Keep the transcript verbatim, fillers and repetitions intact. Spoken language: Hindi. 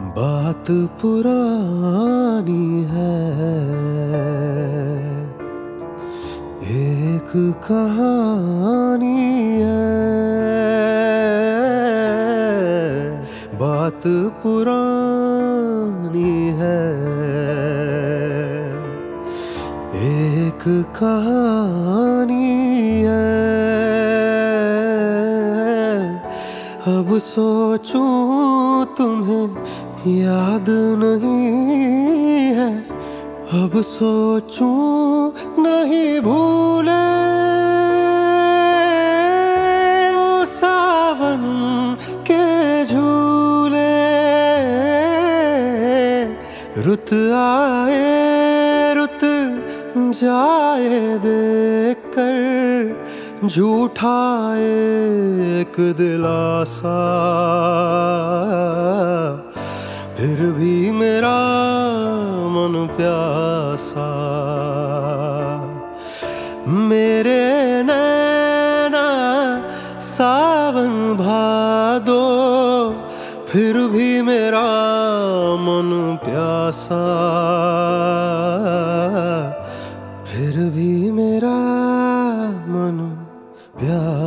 बात पुरानी है, एक कहानी है। बात पुरानी है, एक कहानी है। अब सोचूं तुम्हें याद नहीं है, अब सोचूं नहीं भूले। ओ सावन के झूले, रुत आए रुत जाए देख कर, झूठा एक दिलासा। फिर भी मेरा मन प्यासा, मेरे नैना सावन भादो, फिर भी मेरा मन प्यासा, फिर भी मेरा मन प्यासा।